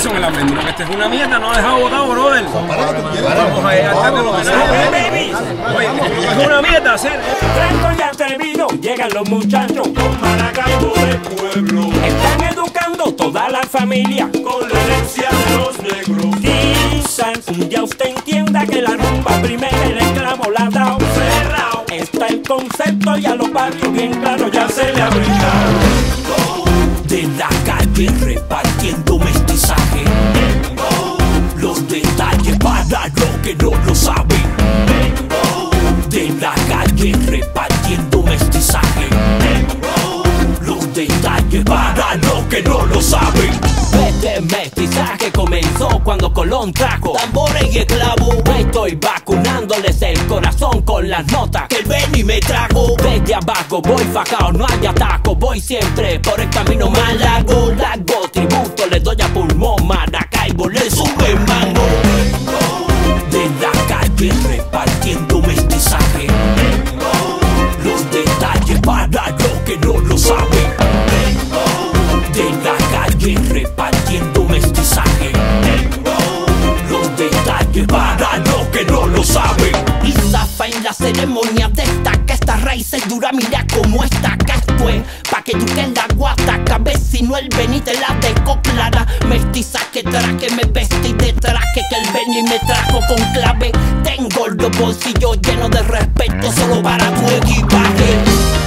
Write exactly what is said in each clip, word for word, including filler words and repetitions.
eso, me la aprendieron que esta es una mierda, no ha dejado botado, brother. Vamos a llegar tarde los homenajes, baby. Oye, es una mierda hacer. Fresco y atrevido, llegan los muchachos con Maracaibo del pueblo. Están educando toda la familia con la herencia de los negros. Quizás un día usted entienda que la rumba primera el esclavo la ha dado cerrado. Está el concepto y a los barrios bien claro ya se le ha brindado. De la calle repartiendo mestizaje. Los detalles para los que no lo saben. De la calle repartiendo mestizaje. Los detalles para los que no lo saben. Este mestizaje comenzó cuando Colón trajo tambores y esclavos. Estoy vacunándoles el corazón con las notas que el Benny me trajo. Desde abajo voy fajado, no hay ataco. Voy siempre por el camino más largo. Largo tributo le doy a pulmón. Maracaibo le sube mano. De la calle repartiendo mestizaje. Los detalles para los que no lo saben. De la calle repartiendo mestizaje. Los detalles para los que no lo saben. Y zafa en la ceremonia destaca esta raíz es dura, mira cómo está. Que esto es pa' que eduquen la guata. Cabecino el Benny te la dejo clara. Mestizaje traje me vestí de traje que el Benny me trajo con clave. Tengo los bolsillos llenos de respeto solo para tu equipaje.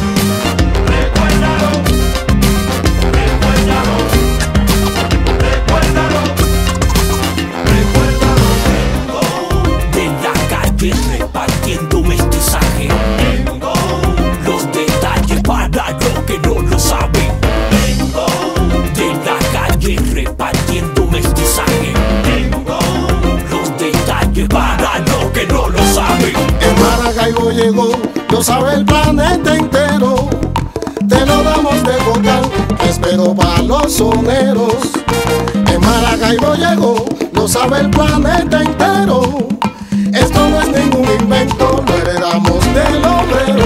Repartiendo mestizaje. Los detalles para los que no lo saben. De la calle repartiendo mestizaje. Los detalles para los que no lo saben. En Maracaibo llegó, lo sabe el planeta entero. Te lo damos de vocal, espero para los soneros. En Maracaibo llegó, lo sabe el planeta entero. Esto no es ningún invento, lo heredamos del obrero.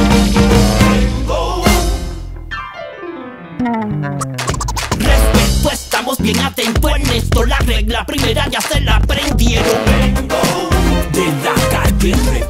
Respeto, estamos bien atentos en esto. La regla primera ya se la aprendieron. De la calle